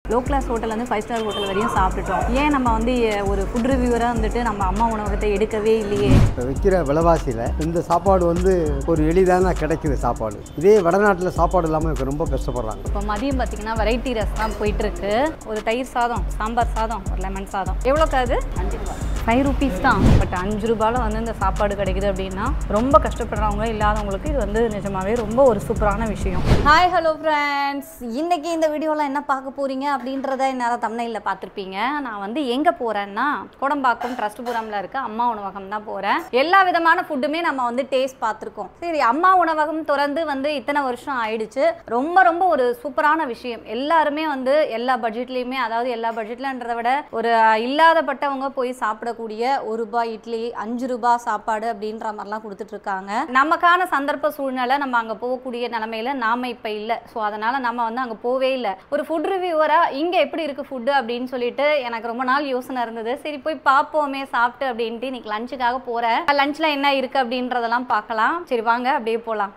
Low class hotel வந்து 5 star hotel வரையும் சாப்பிட்டுட்டோம். ஏன் நம்ம வந்து ஒரு ஃபுட் ரிவ்யூவராக வந்துட்டு நம்ம அம்மா உணவகத்தை எடுக்கவே இல்லையே? இப்போ விற்கிற விலைவாசியில் இந்த சாப்பாடு வந்து ஒரு எளிதான கிடைக்குது சாப்பாடு. இதே வடநாட்டில் சாப்பாடு இல்லாமல் ரொம்ப கஷ்டப்படுறாங்க. இப்போ மதியம் பார்த்தீங்கன்னா வெரைட்டி ரைஸ் தான் போயிட்டுருக்கு. ஒரு தயிர் சாதம், சாம்பார் சாதம், ஒரு லெமன் சாதம். எவ்வளோக்காது? 5 ரூபா. 5 ரூபீஸ் தான். பட் 5 ரூபாயில் வந்து இந்த சாப்பாடு கிடைக்குது அப்படின்னா ரொம்ப கஷ்டப்படுறவங்க இல்லாதவங்களுக்கு இது வந்து நிஜமாவே ரொம்ப ஒரு சூப்பரான விஷயம். ஹாய் ஹலோ ஃப்ரெண்ட்ஸ், இன்றைக்கி இந்த வீடியோவில் என்ன பார்க்க போகிறீங்க அப்படின்றத என்னால் தம்ப்நெயில்ல பார்த்துருப்பீங்க. நான் வந்து எங்கே போகிறேன்னா கோடம்பாக்கம் ட்ரஸ்ட்புரமில் இருக்க அம்மா உணவகம் தான் போகிறேன். எல்லா விதமான ஃபுட்டுமே நம்ம வந்து டேஸ்ட் பார்த்துருக்கோம். சரி, அம்மா உணவகம் திறந்து வந்து இத்தனை வருஷம் ஆயிடுச்சு. ரொம்ப ரொம்ப ஒரு சூப்பரான விஷயம். எல்லாருமே வந்து எல்லா பட்ஜெட்லேயுமே, அதாவது எல்லா பட்ஜெட்லன்றதை விட ஒரு இல்லாதப்பட்டவங்க போய் சாப்பிடக்கூடிய 1 ரூபாய் இட்லி, 5 ரூபாய் சாப்பாடு அப்படின்ற மாதிரிலாம் கொடுத்துட்ருக்காங்க. நமக்கான சந்தர்ப்ப சூழ்நிலை நம்ம அங்கே போகக்கூடிய நிலமையில நாம இப்போ இல்லை. ஸோ அதனால் நம்ம வந்து அங்கே போவே இல்லை. ஒரு ஃபுட் ரிவ்யூவராக இங்கே எப்படி இருக்குது ஃபுட்டு அப்படின்னு சொல்லிட்டு எனக்கு ரொம்ப நாள் யோசனை இருந்தது. சரி போய் பார்ப்போமே சாப்பிட்டு அப்படின்ட்டு இன்னைக்கு லஞ்சுக்காக போகிறேன். லஞ்சில் என்ன இருக்குது அப்படின்றதெல்லாம் பார்க்கலாம். சரி வாங்க அப்படியே போகலாம்.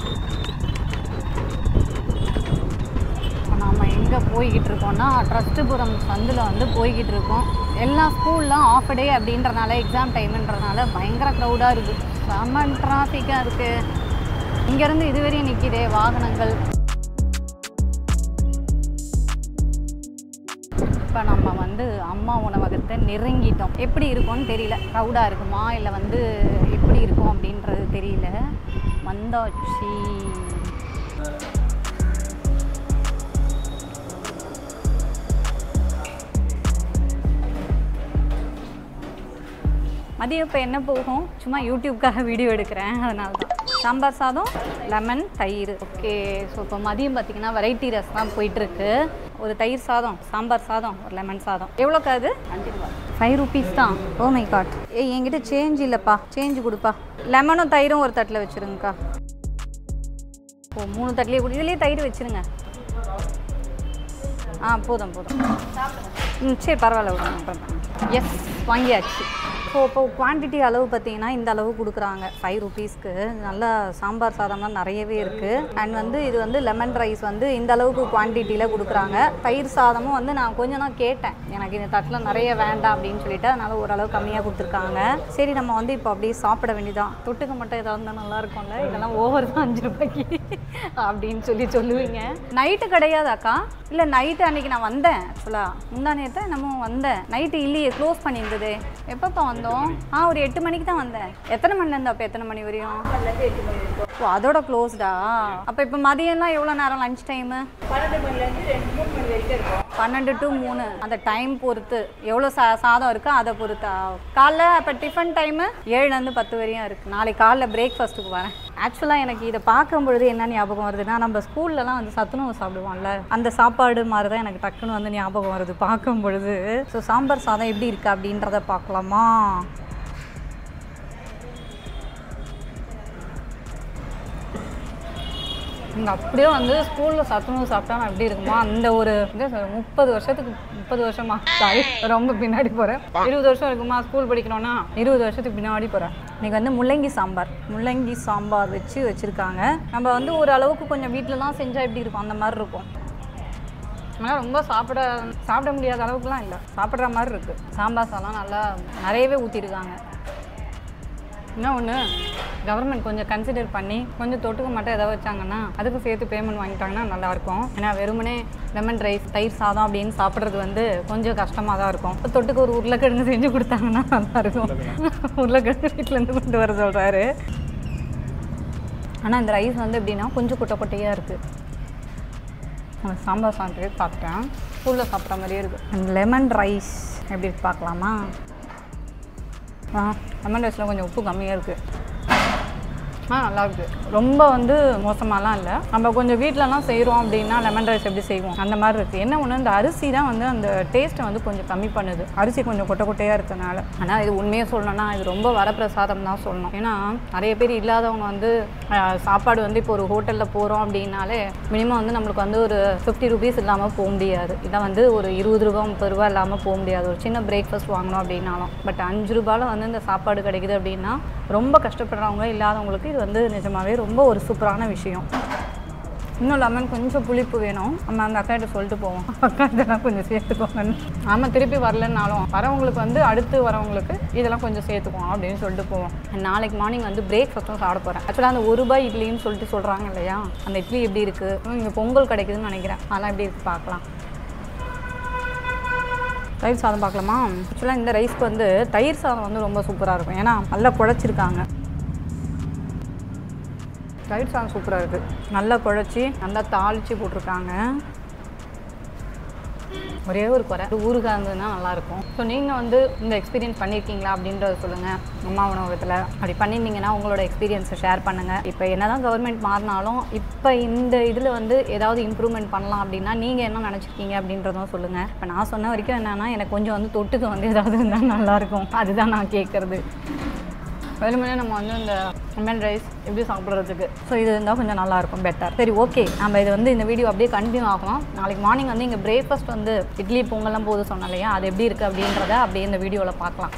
நம்ம எங்கே போய்கிட்டு இருக்கோம்னா ட்ரஸ்ட்புரம் சந்தில் வந்து போய்கிட்டு இருக்கோம். எல்லா ஸ்கூல்லாம் ஆஃப் டே அப்படின்றனால, எக்ஸாம் டைமுன்றனால பயங்கர க்ரௌடாக இருக்குது. செம்ம டிராஃபிக்காக இருக்குது. இங்கேருந்து இதுவரையும் நிற்கிதே வாகனங்கள். இப்போ நம்ம வந்து அம்மா உணவகத்தை நெருங்கிட்டோம். எப்படி இருக்கும்னு தெரியல. க்ரௌடாக இருக்குமா இல்லை வந்து எப்படி இருக்கும் அப்படின்றது தெரியல. வந்தாச்சு. மதியம் இப்போ என்ன போகும், சும்மா யூடியூப்காக வீடியோ எடுக்கிறேன், அதனால தான். சாம்பார் சாதம், லெமன், தயிர். ஓகே, ஸோ இப்போ மதியம் பார்த்தீங்கன்னா வெரைட்டி ரைஸ் தான் போயிட்டுருக்கு. ஒரு தயிர் சாதம், சாம்பார் சாதம், ஒரு லெமன் சாதம். எவ்வளோக்காது? 5 ரூபா. 5 ரூபீஸ் தான். Oh my god. என்கிட்ட சேஞ்ச் இல்லைப்பா, சேஞ்சு கொடுப்பா. லெமனும் தயிரும் ஒரு தட்டில் வச்சுருங்கக்கா. ஓ 3 தட்டிலே கொடு. இதுலேயே தயிர் வச்சுருங்க. போதும் போதும். சரி பரவாயில்ல விடுங்க. எஸ், வாங்கியாச்சு. ஸோ இப்போ குவான்டிட்டி அளவு பார்த்தீங்கன்னா இந்த அளவு கொடுக்குறாங்க 5 ரூபீஸ்க்கு. நல்லா சாம்பார் சாதம்லாம் நிறையவே இருக்குது. அண்ட் வந்து இது வந்து லெமன் ரைஸ் வந்து இந்த அளவுக்கு குவான்டிட்டியில் கொடுக்குறாங்க. தயிர் சாதமும் வந்து நான் கொஞ்சம் தான் கேட்டேன், எனக்கு இந்த தட்டில் நிறைய வேண்டாம் அப்படின்னு சொல்லிட்டு, அதனால் ஓரளவு கம்மியாக கொடுத்துருக்காங்க. சரி நம்ம வந்து இப்போ அப்படியே சாப்பிட வேண்டியதான். தொட்டுக்க மட்டும் ஏதாவது இருந்தால் நல்லா இருக்கும்ல. இதெல்லாம் ஓவர் தான் 5 ரூபாய்க்கு அப்படின்னு சொல்லுவீங்க. நைட்டு கிடையாதாக்கா? இல்லை நைட்டு அன்றைக்கி நான் வந்தேன். ஆக்சுவலாக முந்தா நேரத்தை நம்ம வந்தேன். நைட்டு இல்லையே, க்ளோஸ் பண்ணியிருந்தது. எப்பப்போ வந்தோம்? ஒரு 8 மணிக்கு தான் வந்தேன். எத்தனை மணிலேருந்து அப்போ எத்தனை மணி வரையும்? 8 மணி வரைக்கும். ஓ அதோட க்ளோஸ்டா? அப்போ இப்போ மதியம்லாம் எவ்வளோ நேரம் லஞ்ச் டைமு? 12 மணிலேருந்து 3 மணி வரைக்கும் இருக்கும். 12 to 3 அந்த டைம் பொறுத்து எவ்வளோ சாதம் இருக்கோ அதை பொறுத்தா? காலைல இப்போ டிஃபன் டைமு 7லேருந்து 10 வரையும் இருக்குது. நாளைக்கு காலைல பிரேக்ஃபாஸ்ட்டுக்கு வரேன். ஆக்சுவலாக எனக்கு இதை பார்க்கும்பொழுது என்ன ஞாபகம் வருதுன்னா, நம்ம ஸ்கூல்லலாம் வந்து சத்துணவு சாப்பிடுவோம்ல, அந்த சாப்பாடு மாதிரி தான் எனக்கு டக்குன்னு வந்து ஞாபகம் வருது பார்க்கும் பொழுது. ஸோ சாம்பார் சாதம் எப்படி இருக்குது அப்படின்றத பார்க்கலாமா? இங்கே அப்படியே வந்து ஸ்கூலில் சத்துணவு சாப்பிட்டா நான் எப்படி இருக்குமா, அந்த ஒரு 30 வருஷமா, சாரி ரொம்ப பின்னாடி போகிறேன். 20 வருஷம் இருக்குமா ஸ்கூல் படிக்கணும்னா, 20 வருஷத்துக்கு பின்னாடி போகிறேன். இன்றைக்கி வந்து முள்ளங்கி சாம்பார் வச்சுருக்காங்க. நம்ம வந்து ஒரு அளவுக்கு கொஞ்சம் வீட்டிலலாம் செஞ்சால் எப்படி இருக்கும் அந்த மாதிரி இருக்கும். ஆனால் ரொம்ப சாப்பிட முடியாத அளவுக்குலாம் இல்லை, சாப்பிட்ற மாதிரி இருக்குது. சாம்பார் சாதம் நல்லா நிறையவே ஊற்றிருக்காங்க. என்ன ஒன்று, கவர்மெண்ட் கொஞ்சம் கன்சிடர் பண்ணி கொஞ்சம் தொட்டுக்க மட்டும் எதாவது வச்சாங்கன்னா அதுக்கு சேர்த்து பேமெண்ட் வாங்கிட்டாங்கன்னா நல்லாயிருக்கும். ஏன்னா வெறுமனே லெமன் ரைஸ், தயிர் சாதம் அப்படின்னு சாப்பிட்றது வந்து கொஞ்சம் கஷ்டமாக தான் இருக்கும். இப்போ தொட்டுக்கு ஒரு உருளைக்கிழங்கு செஞ்சு கொடுத்தாங்கன்னா நல்லாயிருக்கும். உருளைக்கிழங்கு வீட்டிலேருந்து கொண்டு வர சொல்கிறாரு. ஆனால் இந்த ரைஸ் வந்து எப்படின்னா கொஞ்சம் குட்டையாக இருக்குது. அந்த சாம்பார் சாப்பிட்டு பார்த்துட்டேன், ஸ்கூலில் சாப்பிட்ற மாதிரியே இருக்குது. அந்த லெமன் ரைஸ் எப்படி பார்க்கலாமா? லெமன் ரைஸில் கொஞ்சம் உப்பு கம்மியாக இருக்குது. நல்லாயிருக்கு. ரொம்ப வந்து மோசமாலாம் இல்லை. நம்ம கொஞ்சம் வீட்டிலலாம் செய்கிறோம் அப்படின்னா லெமன் ரைஸ் எப்படி செய்வோம் அந்த மாதிரி இருக்குது. என்ன ஒன்று, இந்த அரிசி தான் வந்து அந்த டேஸ்ட்டை வந்து கொஞ்சம் கம்மி பண்ணுது. அரிசி கொஞ்சம் கொட்டையாக இருக்கிறதுனால. ஆனால் இது உண்மையை சொல்லணும்னா இது ரொம்ப வரப்பிரசாதம் தான் சொல்லணும். ஏன்னா நிறைய பேர் இல்லாதவங்க வந்து சாப்பாடு வந்து இப்போ ஒரு ஹோட்டலில் போகிறோம் அப்படின்னாலே மினிமம் வந்து நம்மளுக்கு வந்து ஒரு 50 ரூபீஸ் இல்லாமல் போக முடியாது. இதை வந்து ஒரு 20 ரூபா 30 ரூபா இல்லாமல் போக முடியாது. ஒரு சின்ன பிரேக்ஃபாஸ்ட் வாங்கணும் அப்படின்னாலும். பட் 5 ரூபாயில் வந்து இந்த சாப்பாடு கிடைக்குது அப்படின்னா ரொம்ப கஷ்டப்படுறவங்க இல்லாதவங்களுக்கு இது வந்து நிஜமாவே ரொம்ப ஒரு சூப்பரான விஷயம். இன்னும் லெமன் கொஞ்சம் புளிப்பு வேணும். நம்ம அந்த அக்காட்ட சொல்லிட்டு போவோம், அக்கா இதெல்லாம் கொஞ்சம் சேர்த்துக்கோங்கன்னு. ஆமாம், திருப்பி வரலன்னாலும் வரவங்களுக்கு வந்து அடுத்து வரவங்களுக்கு இதெல்லாம் கொஞ்சம் சேர்த்துக்குவோம் அப்படின்னு சொல்லிட்டு போவோம். நாளைக்கு மார்னிங் வந்து பிரேக்ஃபாஸ்ட்டும் சாப்பிட போகிறேன். ஆக்சுவலாக அந்த ₹1 இட்லின்னு சொல்லிட்டு சொல்கிறாங்க இல்லையா, அந்த இட்லி எப்படி இருக்குது, இங்கே பொங்கல் கிடைக்குதுன்னு நினைக்கிறேன். அதெல்லாம் எப்படி இருக்குது பார்க்கலாம். தயிர் சாதம் பார்க்கலாமா? ஆக்சுவலாக இந்த ரைஸ்க்கு வந்து தயிர் சாதம் வந்து ரொம்ப சூப்பராக இருக்கும், ஏன்னா நல்லா குழச்சிருக்காங்க. தயிர் சாதம் சூப்பராக இருக்குது, நல்லா குழச்சி நல்லா தாளித்து போட்டிருக்காங்க. ஒரே ஒரு குறை ஊறுகாய் இருந்ததுன்னா நல்லாயிருக்கும். ஸோ நீங்கள் வந்து இந்த எக்ஸ்பீரியன்ஸ் பண்ணியிருக்கீங்களா அப்படின்றத சொல்லுங்கள். அம்மா உணவகத்தில் அப்படி பண்ணியிருந்தீங்கன்னா உங்களோட எக்ஸ்பீரியன்ஸை ஷேர் பண்ணுங்கள். இப்போ என்ன தான் கவர்மெண்ட் மாறினாலும் இப்போ இந்த இதில் வந்து ஏதாவது இம்ப்ரூவ்மெண்ட் பண்ணலாம் அப்படின்னா நீங்கள் என்ன நினச்சிருக்கீங்க அப்படின்றதும் சொல்லுங்கள். இப்போ நான் சொன்ன வரைக்கும் என்னென்னா எனக்கு கொஞ்சம் வந்து தொட்டுக்கு வந்து ஏதாவது இருந்தால் நல்லாயிருக்கும், அதுதான் நான் கேட்குறது. வெறுமனே நம்ம வந்து இந்த லெமன் ரைஸ் எப்படி சாப்பிட்றதுக்கு ஸோ இது இருந்தால் கொஞ்சம் நல்லாயிருக்கும், பெட்டர். சரி, ஓகே, நம்ம இது வந்து இந்த வீடியோ அப்படியே கண்டினியூ ஆகலாம். நாளைக்கு மார்னிங் வந்து இங்கே பிரேக்ஃபாஸ்ட் வந்து இட்லி பொங்கல்லாம் போது சொன்னோம் இல்லையா, அது எப்படி இருக்குது அப்படின்றத அப்படியே இந்த வீடியோவில் பார்க்கலாம்.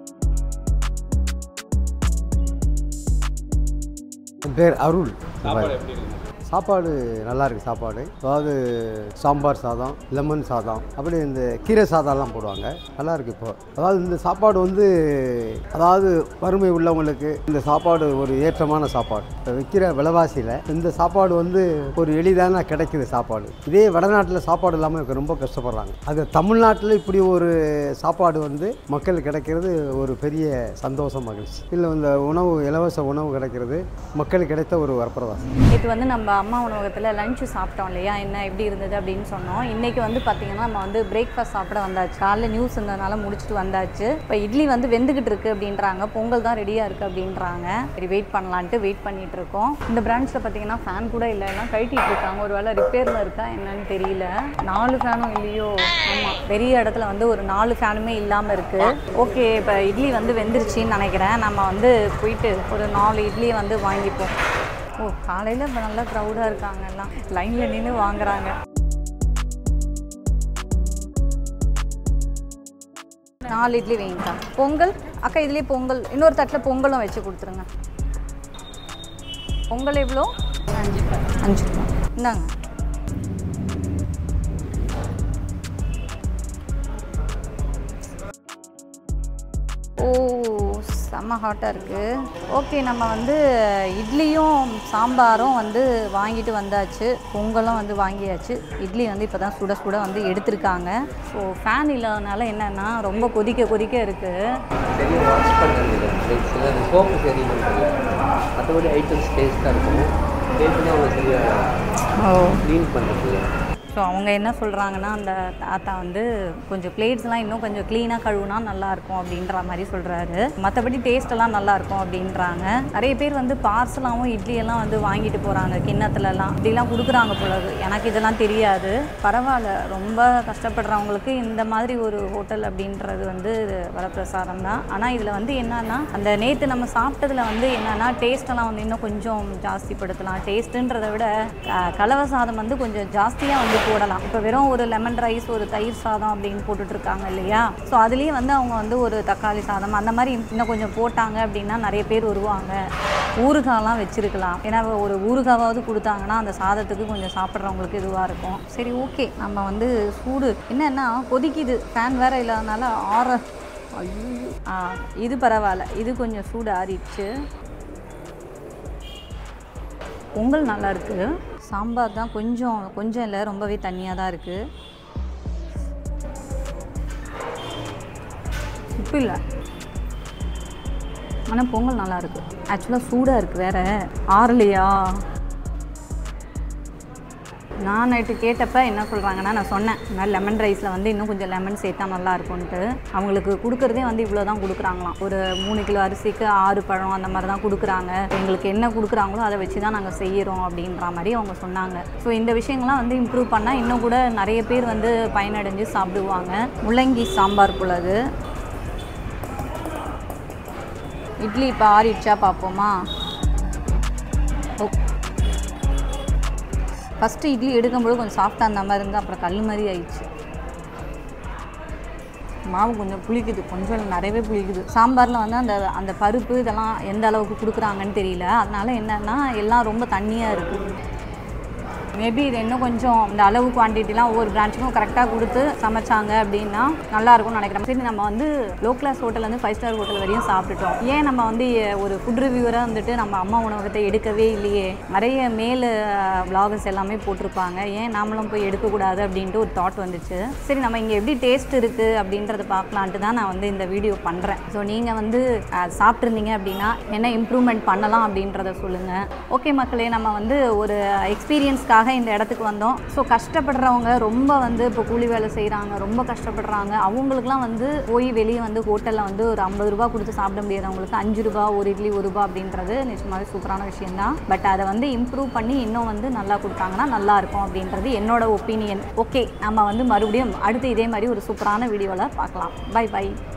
என் பேர் அருள். சாப்பாடு நல்லா இருக்குது. சாப்பாடு அதாவது சாம்பார் சாதம், லெமன் சாதம், அப்படி இந்த கீரை சாதம்லாம் போடுவாங்க, நல்லா இருக்குது. இப்போ அதாவது இந்த சாப்பாடு வந்து அதாவது வறுமை உள்ளவங்களுக்கு இந்த சாப்பாடு ஒரு ஏற்றமான சாப்பாடு. இப்போ விற்கிற விலைவாசியில் இந்த சாப்பாடு வந்து ஒரு எளிதான கிடைக்குது சாப்பாடு. இதே வடநாட்டில் சாப்பாடு இல்லாமல் ரொம்ப கஷ்டப்படுறாங்க. அது தமிழ்நாட்டில் இப்படி ஒரு சாப்பாடு வந்து மக்களுக்கு கிடைக்கிறது ஒரு பெரிய சந்தோஷம், மகிழ்ச்சி. இல்லை இந்த உணவு இலவச உணவு கிடைக்கிறது மக்களுக்கு கிடைத்த ஒரு வரப்பிரதாசம். இது வந்து நம்ம அம்மா உணவகத்தில் லஞ்சு சாப்பிட்டோம் இல்லையா, என்ன எப்படி இருந்தது அப்படின்னு சொன்னோம். இன்றைக்கி வந்து பார்த்திங்கன்னா நம்ம வந்து பிரேக்ஃபாஸ்ட் சாப்பிட வந்தாச்சு. காலையில் நியூஸ் இருந்ததுனால முடிச்சுட்டு வந்தாச்சு. இப்போ இட்லி வந்து வெந்துக்கிட்டு இருக்குது அப்படின்றாங்க, பொங்கல் தான் ரெடியாக இருக்குது அப்படின்றாங்க. சரி, வெயிட் பண்ணலான்ட்டு வெயிட் பண்ணிகிட்டு இருக்கோம். இந்த பிரான்ச்சில் பார்த்திங்கன்னா ஃபேன் கூட இல்லை, எல்லாம் கழட்டிகிட்டு இருக்காங்க. ஒரு வேளை ரிப்பேரில் இருக்கா என்னன்னு தெரியல. 4 ஃபேனும் இல்லையோ? ஆமாம், பெரிய இடத்துல வந்து ஒரு 4 ஃபேனுமே இல்லாமல் இருக்குது. ஓகே, இப்போ இட்லி வந்து வெந்துருச்சின்னு நினைக்கிறேன். நம்ம வந்து போயிட்டு ஒரு 4 இட்லியை வந்து வாங்கிப்போம். ஓ, காலையில் இப்போ நல்லா க்ரௌடாக இருக்காங்க, எல்லாம் லைனில் நின்று வாங்குறாங்க. 4 இட்லி வைங்கக்கா. பொங்கல் அக்கா, இதுலேயே பொங்கல் இன்னொரு தட்டில் பொங்கலும் வச்சு கொடுத்துருங்க. பொங்கல் எவ்வளோ? 5 ரூபா. இந்தாங்க. ஓ, செம்ம ஹாட்டாக இருக்குது. ஓகே, நம்ம வந்து இட்லியும் சாம்பாரும் வந்து வாங்கிட்டு வந்தாச்சு, பொங்கலும் வந்து வாங்கியாச்சு. இட்லி வந்து இப்போ தான் சுட சுட வந்து எடுத்திருக்காங்க. ஸோ ஃபேன் இல்லாதனால என்னென்னா ரொம்ப கொதிக்க கொதிக்க இருக்குது. மற்றபடி ஐட்டம்ஸ் டேஸ்ட்டாக இருக்கும். க்ளீன் பண்ணுறது. ஸோ அவங்க என்ன சொல்கிறாங்கன்னா, அந்த தாத்தா வந்து கொஞ்சம் பிளேட்ஸ்லாம் இன்னும் கொஞ்சம் க்ளீனாக கழுவுனா நல்லாயிருக்கும் அப்படின்ற மாதிரி சொல்கிறாரு. மற்றபடி டேஸ்ட்டெல்லாம் நல்லாயிருக்கும் அப்படின்றாங்க. நிறைய பேர் வந்து பார்சலாகவும் இட்லியெல்லாம் வந்து வாங்கிட்டு போகிறாங்க, கிண்ணத்துலலாம் இப்படிலாம் கொடுக்குறாங்க போலது. எனக்கு இதெல்லாம் தெரியாது. பரவாயில்ல, ரொம்ப கஷ்டப்படுறவங்களுக்கு இந்த மாதிரி ஒரு ஹோட்டல் அப்படின்றது வந்து வரப்பிரசாதம் தான். ஆனால் இதில் வந்து என்னன்னா, அந்த நேற்று நம்ம சாப்பிட்டதில் வந்து என்னென்னா டேஸ்ட்டெல்லாம் வந்து இன்னும் கொஞ்சம் ஜாஸ்திப்படுத்தலாம். டேஸ்ட்டுன்றதை விட கலவை சாதம் வந்து கொஞ்சம் ஜாஸ்தியாக வந்து போடலாம். இப்போ வெறும் ஒரு லெமன் ரைஸ், ஒரு தயிர் சாதம் அப்படின்னு போட்டுட்ருக்காங்க இல்லையா. ஸோ அதுலேயே வந்து அவங்க வந்து ஒரு தக்காளி சாதம் அந்த மாதிரி இன்னும் கொஞ்சம் போட்டாங்க அப்படின்னா நிறைய பேர் வருவாங்க. ஊறுகாயெலாம் வச்சுருக்கலாம், ஏன்னா ஒரு ஊறுகாவாவது கொடுத்தாங்கன்னா அந்த சாதத்துக்கு கொஞ்சம் சாப்பிட்றவங்களுக்கு இதுவாக இருக்கும். சரி, ஓகே, நம்ம வந்து சூடு என்னென்னா கொதிக்குது, ஃபேன் வேறு இல்லாதனால ஐயோ, இது பரவாயில்ல, இது கொஞ்சம் சூடு ஆறிடுச்சு. பொங்கல் நல்லா இருக்குது. சாம்பார் தான் கொஞ்சம் இல்லை, ரொம்பவே தண்ணியாக தான் இருக்குது. உப்பு இல்லை, ஆனால் பொங்கல் நல்லா இருக்குது. ஆக்சுவலாக சூடாக இருக்குது வேறு, ஆறலையா? நான் நைட்டு கேட்டப்போ என்ன சொல்கிறாங்கன்னா, நான் சொன்னேன் இந்த மாதிரி லெமன் ரைஸில் வந்து இன்னும் கொஞ்சம் லெமன் சேர்த்தா நல்லாயிருக்கும்ன்ட்டு. அவங்களுக்கு கொடுக்குறதே வந்து இவ்வளோ தான் கொடுக்குறாங்களாம். ஒரு 3 கிலோ அரிசிக்கு 6 பழம் அந்த மாதிரி தான் கொடுக்குறாங்க. எங்களுக்கு என்ன கொடுக்குறாங்களோ அதை வச்சு தான் நாங்கள் செய்கிறோம் அப்படின்ற மாதிரி அவங்க சொன்னாங்க. ஸோ இந்த விஷயங்கள்லாம் வந்து இம்ப்ரூவ் பண்ணால் இன்னும் கூட நிறைய பேர் வந்து பயனடைஞ்சு சாப்பிடுவாங்க. முள்ளங்கி சாம்பார் போலது. இட்லி இப்போ ஆறிடுச்சா பார்ப்போமா? ஃபஸ்ட்டு இட்லி எடுக்கும்போது கொஞ்சம் சாஃப்டாக அந்த மாதிரி இருந்தால் அப்புறம் கல் மாதிரி ஆயிடுச்சு. மாவு கொஞ்சம் புளிக்குது, கொஞ்சம் நிறையவே புளிக்குது. சாம்பாரில் வந்து அந்த பருப்பு இதெல்லாம் எந்த அளவுக்கு கொடுக்குறாங்கன்னு தெரியல. அதனால் என்னென்னா எல்லாம் ரொம்ப தண்ணியாக இருக்குது. மேபி இது இன்னும் கொஞ்சம் இந்த அளவு குவான்டிட்டிலாம் ஒவ்வொரு பிரான்ச்சுக்கும் கரெக்டாக கொடுத்து சமைச்சாங்க அப்படின்னா நல்லாயிருக்கும்னு நினைக்கிறேன். சரி, நம்ம வந்து லோ கிளாஸ் ஹோட்டல்லேருந்து 5 ஸ்டார் ஹோட்டல் வரையும் சாப்பிட்டுட்டோம். ஏன் நம்ம வந்து ஒரு ஃபுட் ரிவ்யூவராக வந்துட்டு நம்ம அம்மா உணவகத்தை எடுக்கவே இல்லையே? நிறைய மேல் விளாகர்ஸ் எல்லாமே போட்டிருப்பாங்க, ஏன் நாமளும் போய் எடுக்கக்கூடாது அப்படின்ட்டு ஒரு தாட் வந்துச்சு. சரி, நம்ம இங்கே எப்படி டேஸ்ட் இருக்குது அப்படின்றத பார்க்கலான்ட்டு தான் நான் வந்து இந்த வீடியோ பண்ணுறேன். ஸோ நீங்கள் வந்து சாப்பிட்ருந்தீங்க அப்படின்னா என்ன இம்ப்ரூவ்மெண்ட் பண்ணலாம் அப்படின்றத சொல்லுங்கள். ஓகே மக்களே, நம்ம வந்து ஒரு எக்ஸ்பீரியன்ஸ்க்காக இந்த இடத்துக்கு வந்தோம். ஸோ கஷ்டப்படுறவங்க ரொம்ப வந்து இப்போ கூலி வேலை செய்கிறாங்க, ரொம்ப கஷ்டப்படுறாங்க. அவங்களுக்குலாம் வந்து போய் வெளியே வந்து ஹோட்டலில் வந்து ஒரு 50 ரூபா கொடுத்து சாப்பிட முடியாதவங்களுக்கு 5 ரூபா ஒரு இட்லி 1 ரூபா அப்படின்றது நிச்சயமாகவே சூப்பரான விஷயம்தான். பட் அதை வந்து இம்ப்ரூவ் பண்ணி இன்னும் வந்து நல்லா கொடுத்தாங்கன்னா நல்லாயிருக்கும் அப்படின்றது என்னோட ஒப்பீனியன். ஓகே, நம்ம வந்து மறுபடியும் அடுத்து இதே மாதிரி ஒரு சூப்பரான வீடியோவில் பார்க்கலாம். Bye by.